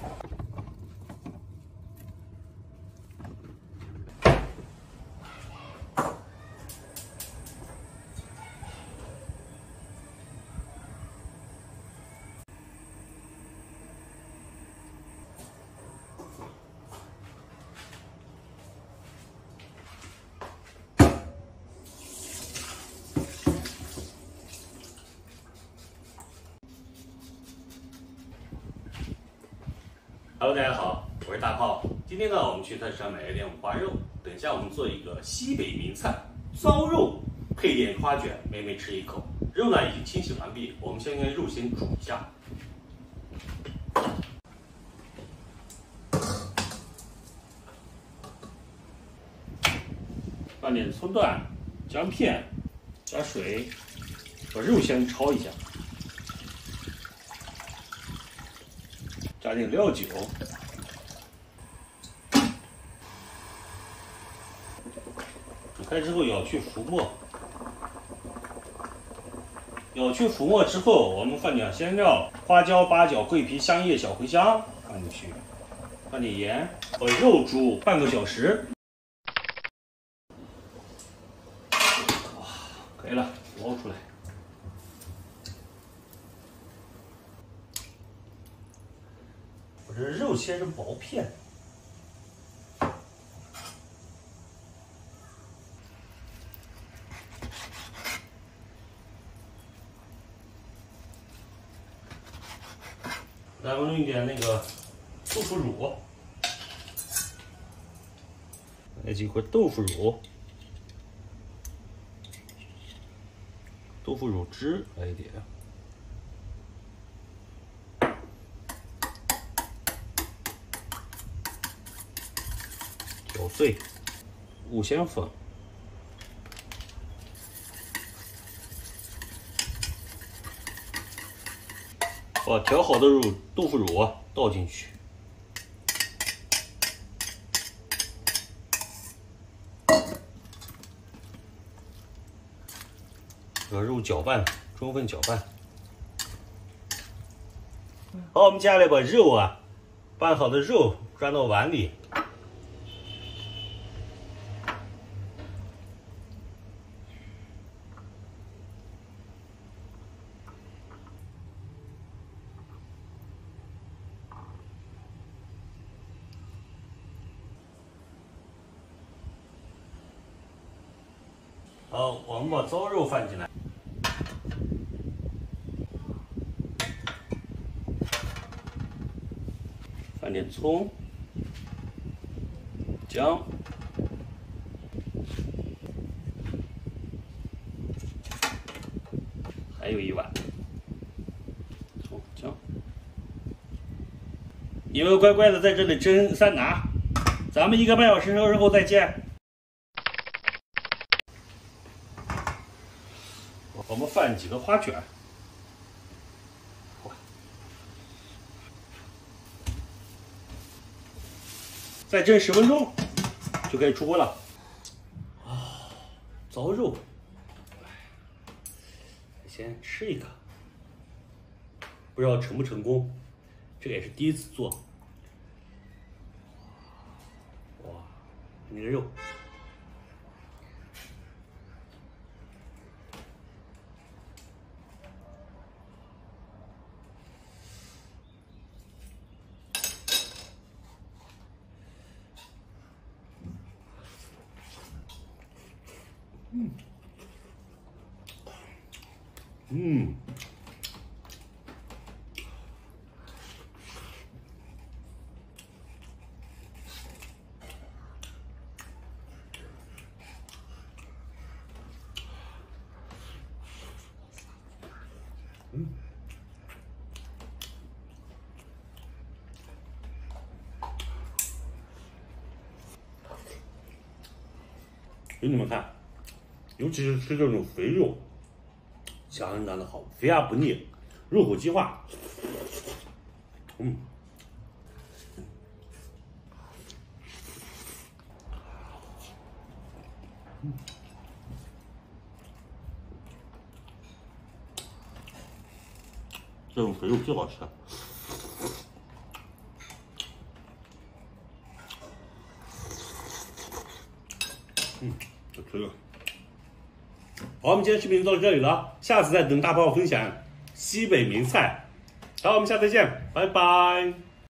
Hello， 大家好，我是大炮。今天呢，我们去菜市场买了点五花肉，等一下我们做一个西北名菜糟肉，配点花卷，美美吃一口。肉呢已经清洗完毕，我们先跟肉先煮一下。放点葱段、姜片，加水，把肉先焯一下。 加点料酒，煮开之后舀去浮沫，舀去浮沫之后，我们放点鲜料，花椒、八角、桂皮、香叶、小茴香放进去，放点盐，把肉煮半个小时。哇，可以了，捞出来。 我这肉切成薄片，咱们用一点那个豆腐乳，来几块豆腐乳，豆腐乳汁来一点。 搅碎，五香粉，把调好的豆腐乳倒进去，把肉搅拌，充分搅拌。好，我们接下来把肉拌好的肉装到碗里。 好，我们把糟肉放进来，放点葱、姜，还有一碗葱姜。你们乖乖的在这里蒸3拿，咱们1个半小时之后再见。 我们放几个花卷，再蒸10分钟就可以出锅了。糟肉，先吃一个，不知道成不成功，这个也是第一次做。哇，那个肉。 给你们看，尤其是吃这种肥肉，相当的好，肥而不腻，入口即化。这种肥肉最好吃。 就吃了。好，我们今天视频就到这里了，下次再跟大炮分享西北名菜。好，我们下次见，拜拜。